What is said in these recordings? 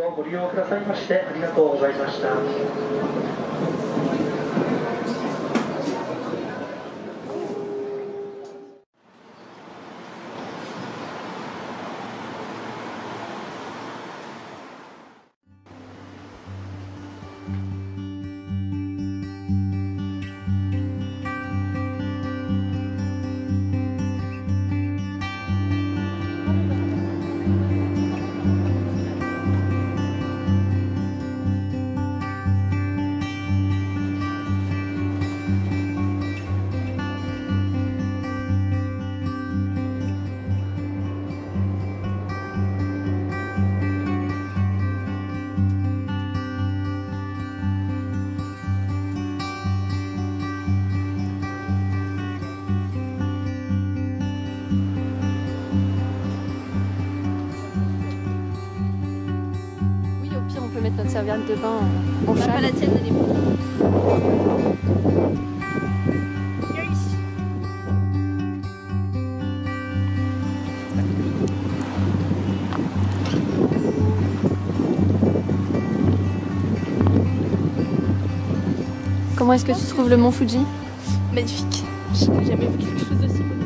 をご利用くださいましてありがとうございました。 On peut mettre notre serviette de bain en châle. Pas la tienne, elle est bonne. Comment est-ce que tu trouves le mont Fuji? Magnifique. J'ai jamais vu quelque chose d'aussi beau.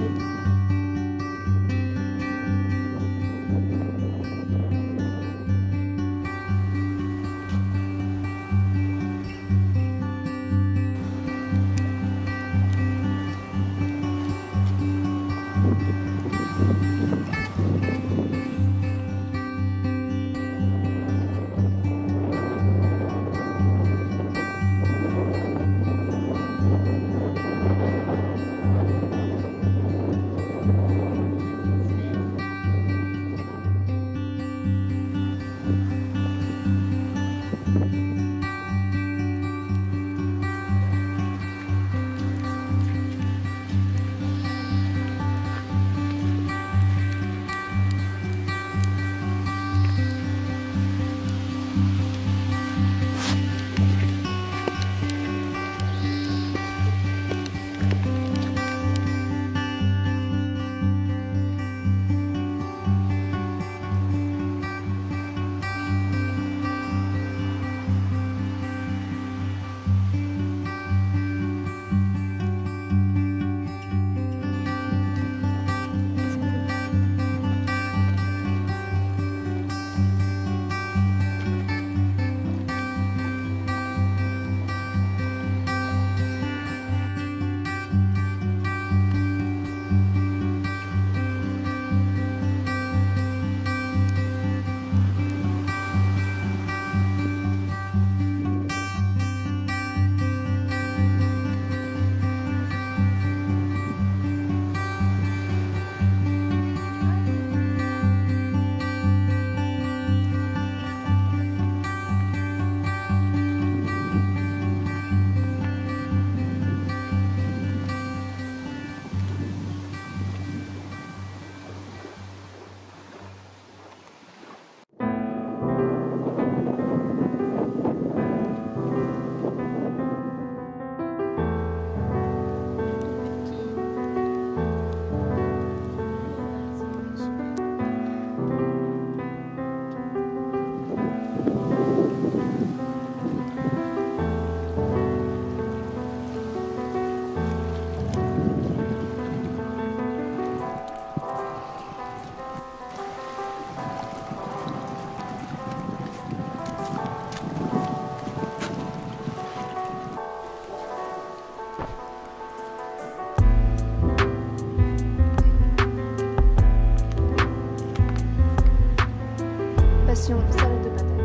Salade de patates.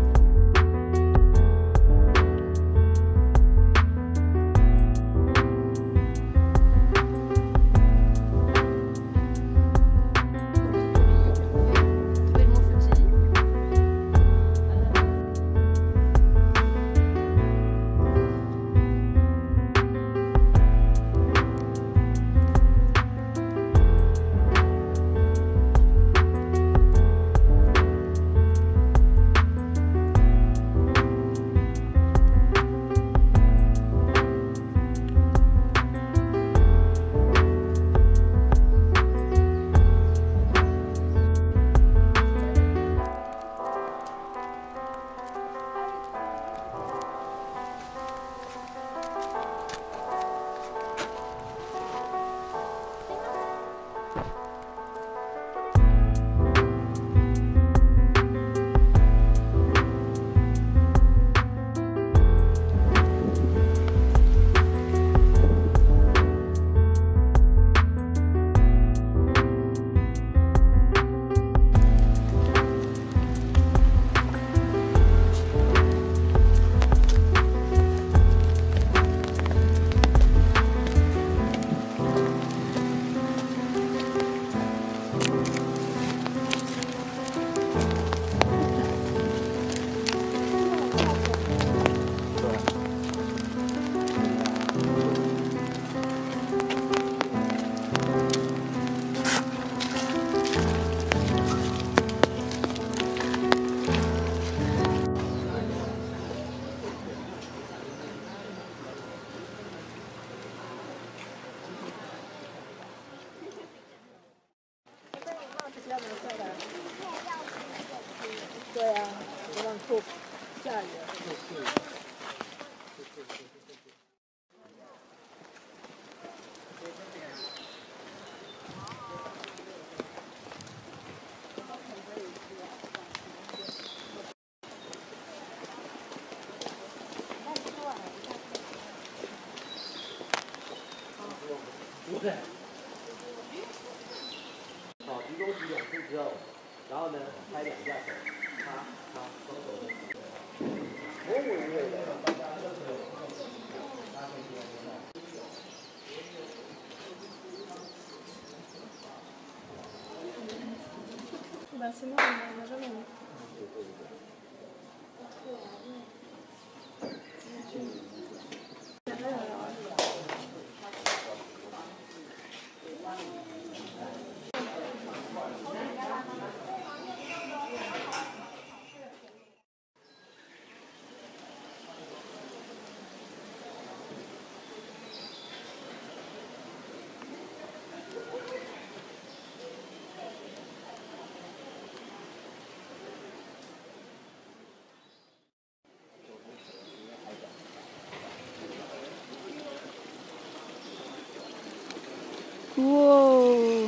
Trouver le mont Fuji. 对啊，不让错下雨了。 对。好，鞠躬洗两次之后，然后呢，拍两下手，擦，双手都洗。我以为的。 Bah c'est mort, on n'a jamais vu. Wow.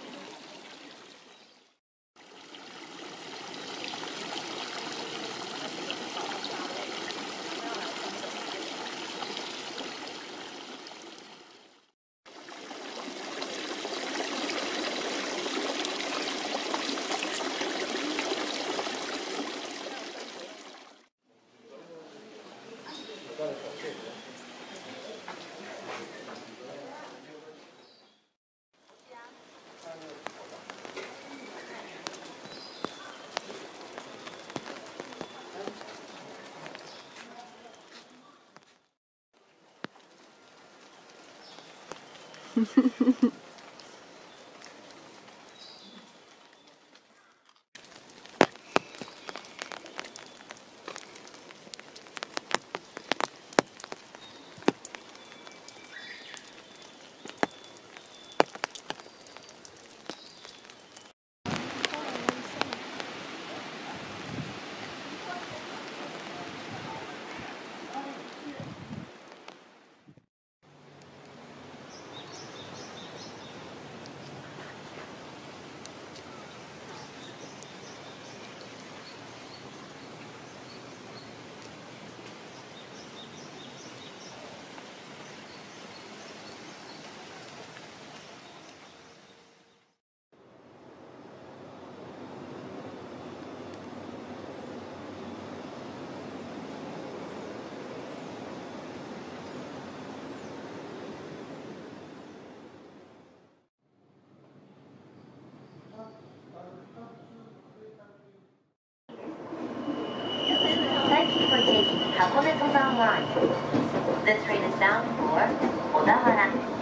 Thank you for taking Hakone Tosan Line. This train is bound for Odawara.